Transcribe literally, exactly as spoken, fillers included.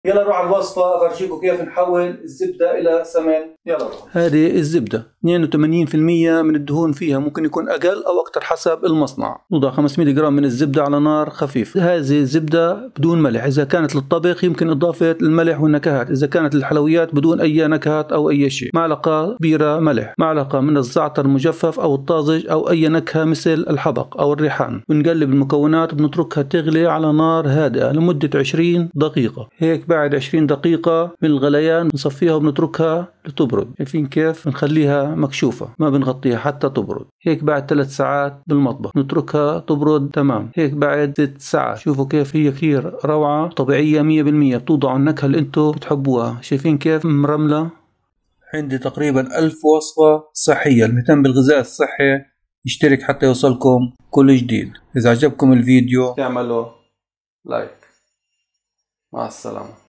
يلا نروح على الوصفة أفرجيكم كيف نحول الزبدة إلى سمن. يلا نروح. هذه الزبدة اثنين وثمانين بالمئة من الدهون فيها، ممكن يكون أقل أو أكثر حسب المصنع. نوضع خمسمئة جرام من الزبدة على نار خفيف. هذه الزبدة بدون ملح، إذا كانت للطبخ يمكن إضافة الملح والنكهات، إذا كانت للحلويات بدون أي نكهات أو أي شيء. معلقة كبيرة ملح، معلقة من الزعتر المجفف أو الطازج أو أي نكهة مثل الحبق أو الريحان. بنقلب المكونات وبنتركها تغلي على نار هادئة لمدة عشرين دقيقة. هيك بعد عشرين دقيقة من الغليان بنصفيها وبنتركها لتبرد. شايفين كيف بنخليها مكشوفة، ما بنغطيها حتى تبرد. هيك بعد ثلاث ساعات بالمطبخ نتركها تبرد تمام. هيك بعد ست ساعات شوفوا كيف هي كثير روعة طبيعية مية بالمية. بتوضعوا النكهة اللي انتم بتحبوها. شايفين كيف مرملة. عندي تقريبا ألف وصفة صحية. المهتم بالغذاء الصحي يشترك حتى يوصلكم كل جديد. إذا عجبكم الفيديو تعملوا لايك. مع السلامة.